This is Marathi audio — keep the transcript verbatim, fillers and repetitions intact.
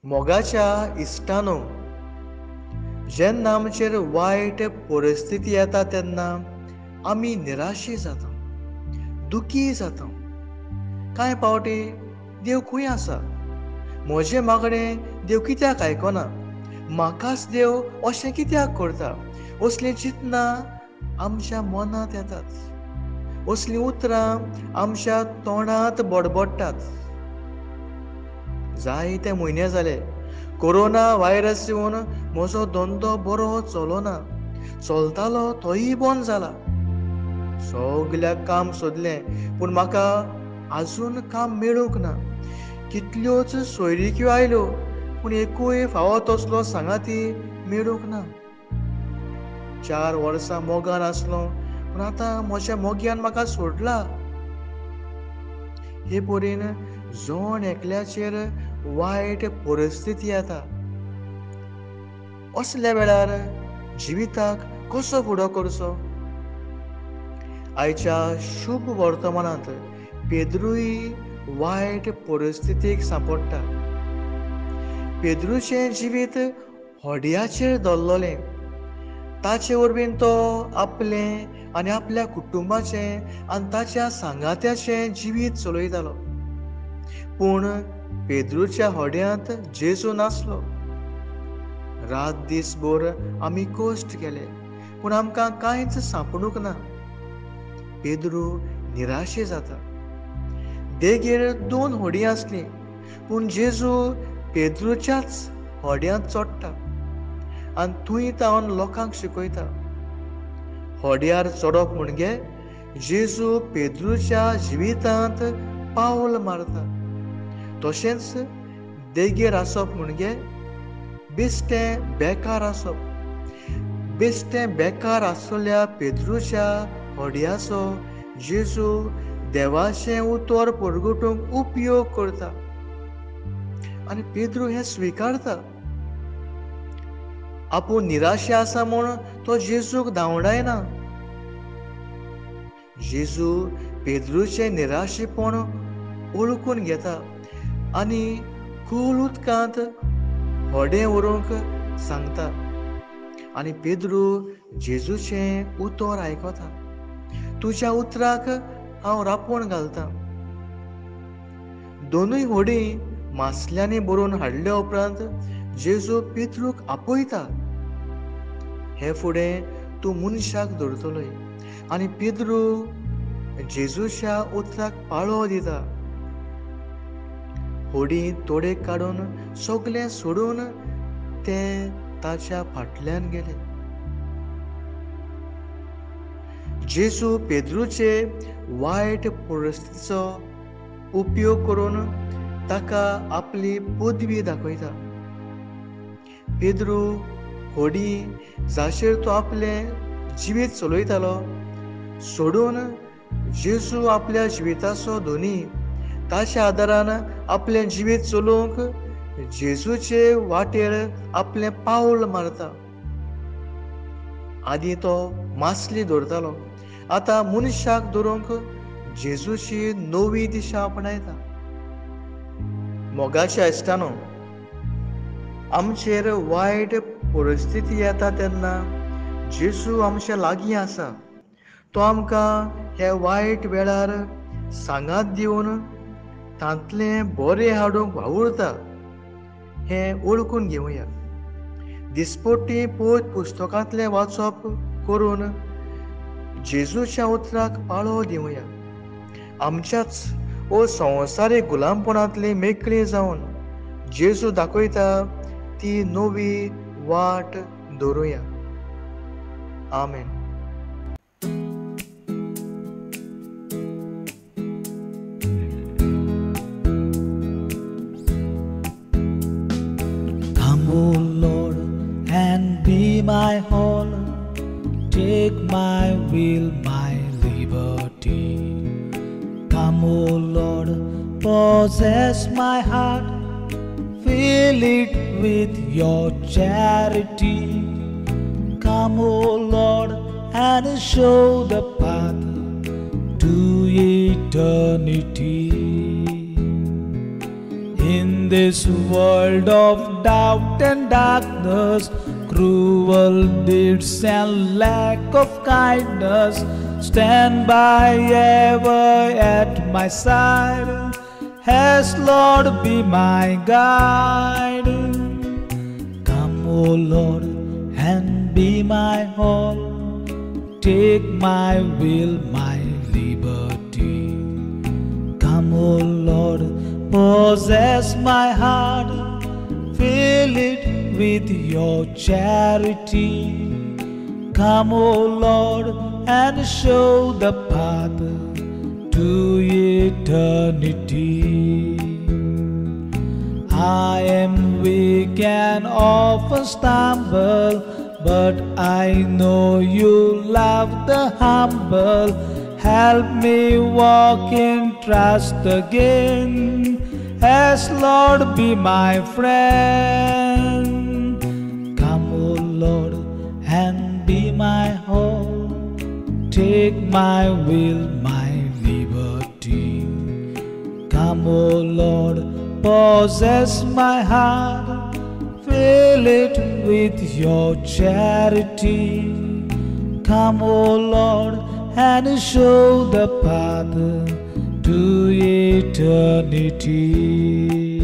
मोगाच्या इश्टानो, जेन्ना आमचेर वायट परिस्थिती येता तेन्ना आमी निराशी जाता, दुखी जाता. कांय पावटी देव खंय आसा, म्हजें मागणें देव कित्याक आयकना, म्हाकाच देव अशें कित्याक करता, असलीं चिंतनां आमच्या मनांत येतात. असलीं उतरां आमच्या तोंडांत बडबडटात. जायते म्हयने जाले कोरोना व्हायरस येवन म्हजो धंदो बरो चलोना, चलतालो तोय बंद जाला. सगल्याक काम सोदलें पूण म्हाका आजून काम मेळूंक ना. कितल्योच सोयरीक्यो आयल्यो पूण एकूय फावो तसलो सांगाती मेळूंक ना. चार वर्सां मोगान आसलो पूण आतां म्हज्या मोग्यान म्हाका सोडला. हे परीन जण एकल्याचेर वायट परिस्थिती येता. असल्या वेळार जिविताक कसो फुडो करचो? आयच्या शुभ वर्तमानांत पेद्रूय वायट परिस्थितीक सांपडटा. पेद्रूचें जिवीत होडयाचेर दल्लोलें. ताचे वरवीं तो आपलें आनी आपल्या कुटुंबाचें आनी ताच्या सांगात्याचें जिवीत चलयतालो. पूण पेद्रूच्या होडयांत जेजू नासलो. रात दीसभर आमी कश्ट केले पूण आमकां कांयच सांपडूंक ना. पेद्रू निराशे जाता. देगेर दोन होडी आसलीं पूण जेजू पेद्रूच्याच होडयांत चडटा आनी थंय तावन लोकांक शिकयता. होडयार चडप म्हणजे जेजू पेद्रूच्या जिवितांत पावल मारता. तशेंच देगेर आसप म्हणजे बेश्टें बेकार आसप. बेश्टें बेकार आसलेल्या पेद्रूच्या होडयाचो जेजू देवाचें उतर परगटूंक उपयोग करता आनी पेद्रू हें स्विकारता. आपूण निराशे आसा म्हूण तो जेजूक धांवडायना. जेजू पेद्रूचें निराशेपण वळखून घेता आनी खोल उदकांत होडें व्हरूंक सांगता. आनी पेद्रू जेजूचें उतर आयकता. तुज्या उतराक हांव रांपोण घालतां. दोनूय होडी मासल्यांनी भरून हाडल्या उपरांत जेजू पेद्रूक आपयता. हे फुडें तूं मनशाक धरतलोय. आनी पेद्रू जेजूच्या उतराक पाळो दिता. होडी तोडेक काडून सगलें सोडून ते ताच्या फाटल्यान गेले. जेजू पेद्रूचे वायट परिस्थितीचो उपयोग करून ताका आपली पदवी दाखयता. पेद्रू होडी जाचेर तो आपलें जिवीत चलयतालो सोडून जेजू आपल्या जिविताचो धोनी ताच्या आदारान आपलें जिवीत चलोवंक जेजूचे वाटेर आपलें पावल मारता. आदीं तो मासली धरतालो, आतां मनशाक धरूंक जेजूची नवी दिशा आपणायता. मोगाच्या इश्टानो, आमचेर वायट परिस्थिती येता तेन्ना जेजू आमच्या लागीं आसा. तो आमकां हे वायट वेळार सांगात दिवन तांतलें बरें हाडूंक वावुरता हें वळखून घेवया. दिसपट्टी पोयत पुस्तकांतलें वाचप करून जेजूच्या उतराक पाळो दिवया. आमच्याच ओ संवसारीक गुलामपणांतली मेकळी जावन जेजू दाखयता ती नवी वाट धरुया. आमेन. Come, O Lord, and be my all. Take my will, my liberty. Come, O Lord, possess my heart. Fill it with your charity. Come, O Lord, and show the path to eternity. In this world of doubt and darkness, cruel deeds and lack of kindness, stand by ever at my side, as Lord be my guide. Come, O Lord, and be my all, take my will, my liberty. Come, O Lord, possess my heart, fill it with your charity. Come, O Lord, and show the path to eternity. I am weak and often stumble, but I know you love the humble. Help me walk in trust again, as Lord be my friend. Come, O Lord, and be my all, take my will, my liberty. Come, O Lord, possess my heart, fill it with your charity. Come, O Lord, and show the path to eternity.